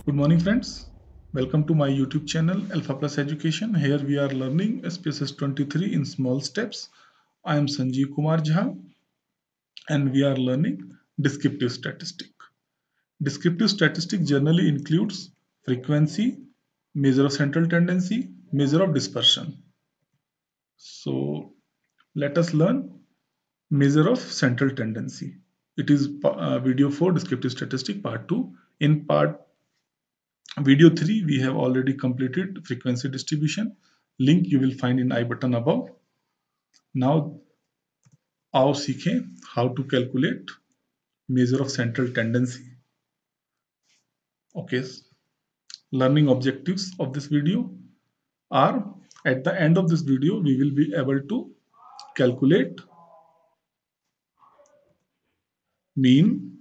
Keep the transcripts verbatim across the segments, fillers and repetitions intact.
Good morning, friends. Welcome to my YouTube channel Alpha Plus Education. Here we are learning S P S S twenty-three in small steps. I am Sanjeev Kumar Jha and we are learning descriptive statistic. Descriptive statistic generally includes frequency, measure of central tendency, measure of dispersion. So let us learn measure of central tendency. It is uh, video four descriptive statistic part two. In part video three, we have already completed frequency distribution. Link you will find in I button above. Now आओ सीखें how to calculate measure of central tendency. Okay, learning objectives of this video are at the end of this video we will be able to calculate mean,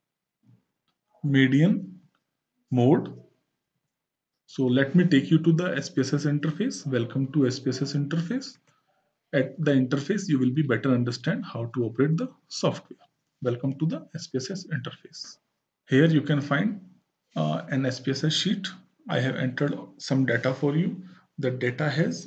median, mode. So let me take you to the S P S S interface. Welcome to S P S S interface. At the interface, you will be better understand how to operate the software. Welcome to the S P S S interface. Here you can find uh, an S P S S sheet. I have entered some data for you. The data has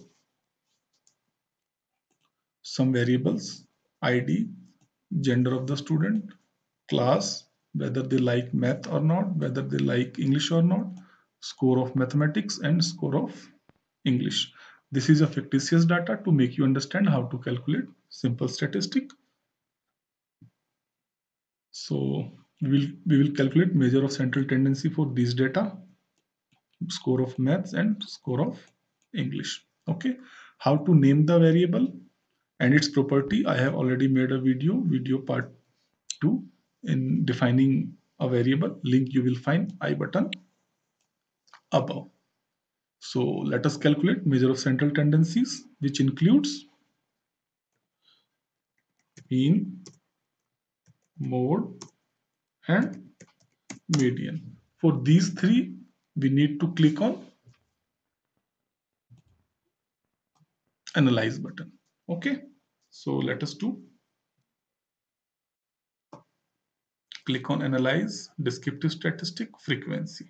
some variables, I D, gender of the student, class, whether they like math or not, whether they like English or not, score of mathematics and score of English. This is a fictitious data to make you understand how to calculate simple statistic. So we will, we will calculate measure of central tendency for these data, score of maths and score of English. Okay, how to name the variable and its property. I have already made a video, video part two in defining a variable. Link you will find I button above. So let us calculate measure of central tendencies, which includes mean, mode and median. For these three, we need to click on analyze button. Okay, so let us do. Click on analyze descriptive statistic frequency.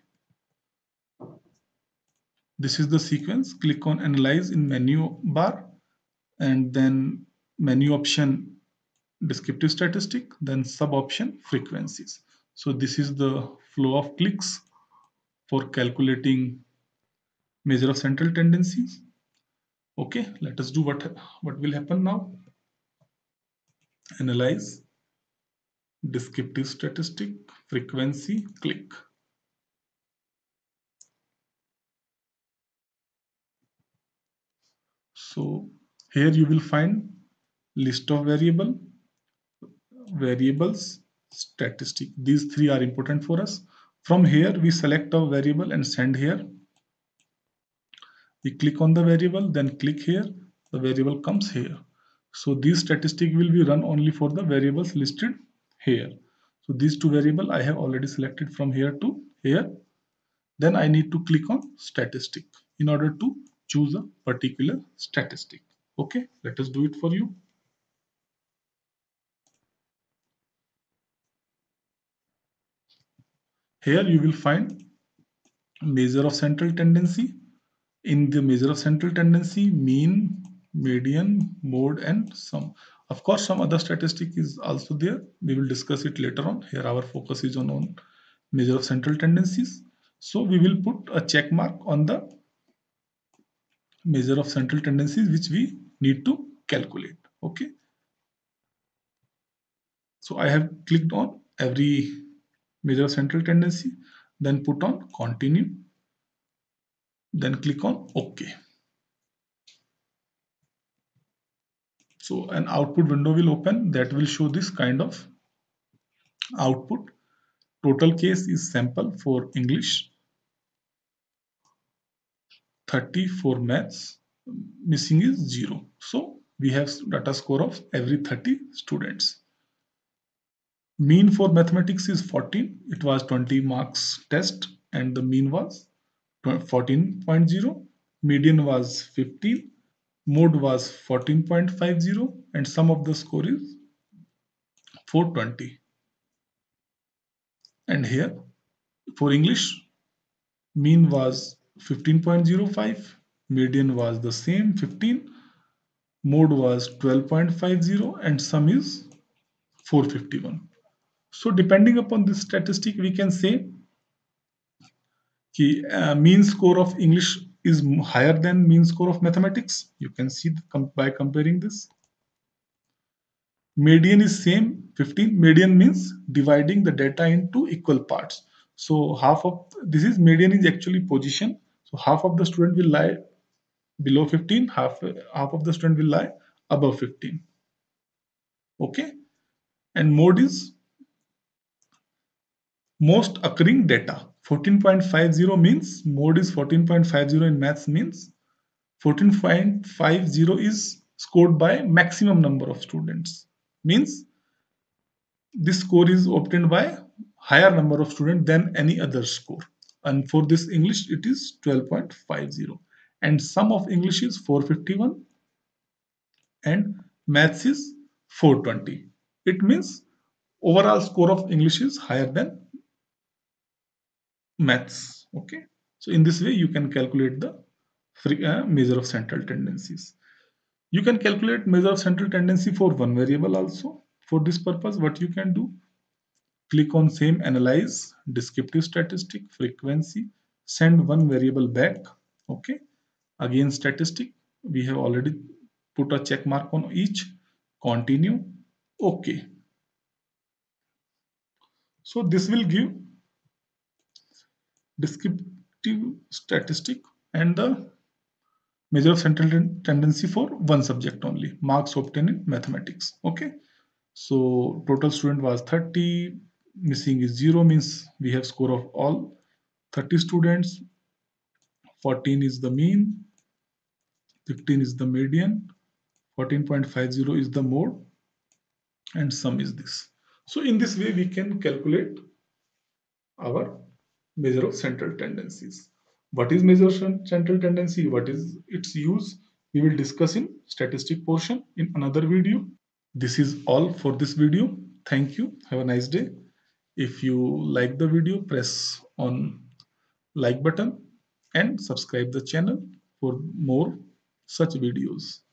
This is the sequence. Click on analyze in menu bar and then menu option descriptive statistic, then sub option frequencies. So this is the flow of clicks for calculating measure of central tendencies. Okay, let us do what what will happen now. Analyze descriptive statistic frequency, click. So here you will find list of variable, variables, statistic. These three are important for us. From here we select a variable and send here. We click on the variable, then click here, the variable comes here. So this statistic will be run only for the variables listed here. So these two variables I have already selected from here to here. Then I need to click on statistic in order to choose a particular statistic. Okay, let us do it for you. Here you will find measure of central tendency. In the measure of central tendency, mean, median, mode and sum. Of course, some other statistic is also there. We will discuss it later on. Here our focus is on, on measure of central tendencies. So we will put a check mark on the measure of central tendencies which we need to calculate. Okay. So I have clicked on every measure of central tendency, then put on continue, then click on OK. So an output window will open that will show this kind of output. Total case is sample for English, thirty for maths, missing is zero. So we have data score of every thirty students. Mean for mathematics is fourteen. It was twenty marks test and the mean was fourteen point zero. Median was fifteen. Mode was fourteen point five zero and sum of the score is four twenty. And here for English Mean was fifteen point zero five, median was the same fifteen, mode was twelve point five zero, and sum is four hundred fifty-one. So depending upon this statistic, we can say कि uh, mean score of English is higher than mean score of mathematics. You can see the, by comparing this. Median is same fifteen. Median means dividing the data into equal parts. So half of this is median is actually position. So half of the student will lie below fifteen, half half of the student will lie above fifteen. Okay, and mode is most occurring data. fourteen point five zero means mode is fourteen point five zero in maths means fourteen point five zero is scored by maximum number of students. Means this score is obtained by higher number of students than any other score. And for this English, it is twelve point five zero. And sum of English is four hundred fifty-one and maths is four hundred twenty. It means overall score of English is higher than maths. Okay. So in this way, you can calculate the free, uh, measure of central tendencies. You can calculate measure of central tendency for one variable also. For this purpose, what you can do, click on same analyze, descriptive statistic, frequency, send one variable back. Okay. Again, statistic, we have already put a check mark on each. Continue. Okay. So this will give descriptive statistic and the measure of central tendency for one subject only. Marks obtained in mathematics. Okay. So total student was thirty. Missing is zero means we have score of all thirty students. fourteen is the mean. fifteen is the median. fourteen point five zero is the mode. And sum is this. So in this way we can calculate our measure of central tendencies. What is measure of central tendency? What is its use? We will discuss in statistic portion in another video. This is all for this video. Thank you. Have a nice day. If you like the video, press on like button and subscribe the channel for more such videos.